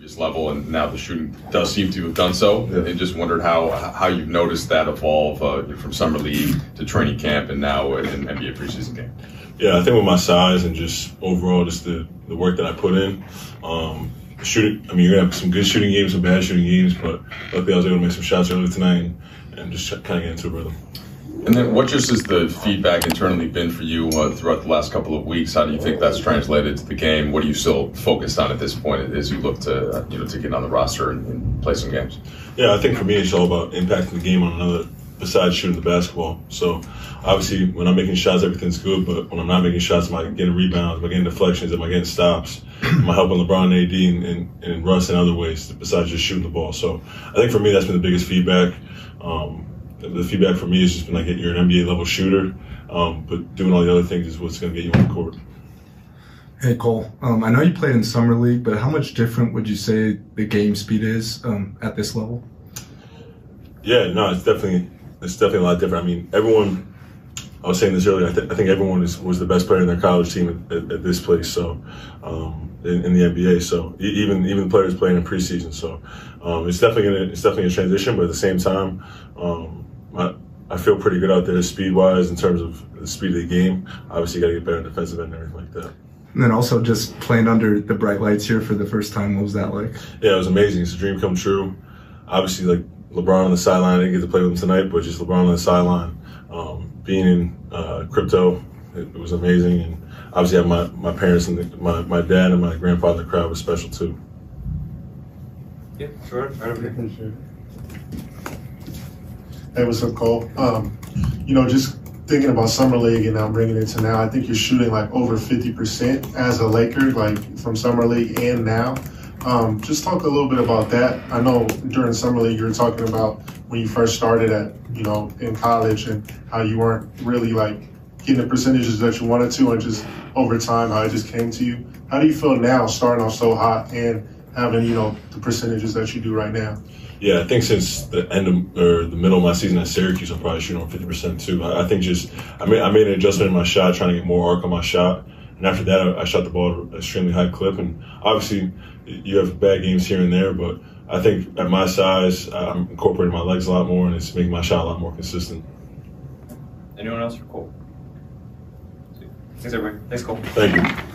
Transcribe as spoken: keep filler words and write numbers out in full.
previous level, and now the shooting does seem to have done so. Yeah. And just wondered how how you've noticed that evolve uh, from summer league to training camp and now in N B A preseason game. Yeah, I think with my size and just overall just the, the work that I put in, um, shooting. I mean, you're gonna have some good shooting games, some bad shooting games, but luckily I was able to make some shots early tonight and, and just kind of get into a rhythm. And then what just has the feedback internally been for you uh, throughout the last couple of weeks? How do you think that's translated to the game? What are you still focused on at this point as you look to uh, you know to get on the roster and, and play some games? Yeah, I think for me it's all about impacting the game on another besides shooting the basketball. So obviously when I'm making shots, everything's good, but when I'm not making shots, am I getting rebounds? Am I getting deflections? Am I getting stops? Am I helping LeBron and A D and, and, and Russ in other ways besides just shooting the ball? So I think for me that's been the biggest feedback. Um, The feedback for me has just been like, you're an N B A level shooter, um, but doing all the other things is what's going to get you on the court. Hey, Cole, um, I know you played in Summer League, but how much different would you say the game speed is um, at this level? Yeah, no, it's definitely it's definitely a lot different. I mean, everyone, I was saying this earlier, I, th- I think everyone is, was the best player in their college team at, at, at this place, so um, in, in the N B A. So e- even even the players playing in preseason. So um, it's definitely gonna it's definitely a transition, but at the same time, um, I, I feel pretty good out there speed-wise in terms of the speed of the game. Obviously, you got to get better in defensive end and everything like that. And then also just playing under the bright lights here for the first time, what was that like? Yeah, it was amazing. It's a dream come true. Obviously, like LeBron on the sideline, I didn't get to play with him tonight, but just LeBron on the sideline. Um, being in uh, crypto, it, it was amazing. And obviously, I have my, my parents and the, my, my dad and my grandfather in the crowd was special too. Yeah, sure. Right over here. Sure. Hey, what's up, Cole? Um, you know, just thinking about Summer League and now bringing it to now, I think you're shooting like over fifty percent as a Laker, like from Summer League and now. Um, just talk a little bit about that. I know during Summer League you were talking about when you first started at, you know, in college and how you weren't really like getting the percentages that you wanted to and just over time how it just came to you. How do you feel now starting off so hot and having, you know, the percentages that you do right now? Yeah, I think since the end of, or the middle of my season at Syracuse, I'm probably shooting on fifty percent too. I, I think just, I made, I made an adjustment in my shot, trying to get more arc on my shot. And after that, I, I shot the ball at an extremely high clip. And obviously, you have bad games here and there, but I think at my size, I'm incorporating my legs a lot more and it's making my shot a lot more consistent. Anyone else for Cole? Thanks, everybody. Thanks, Cole. Thank you.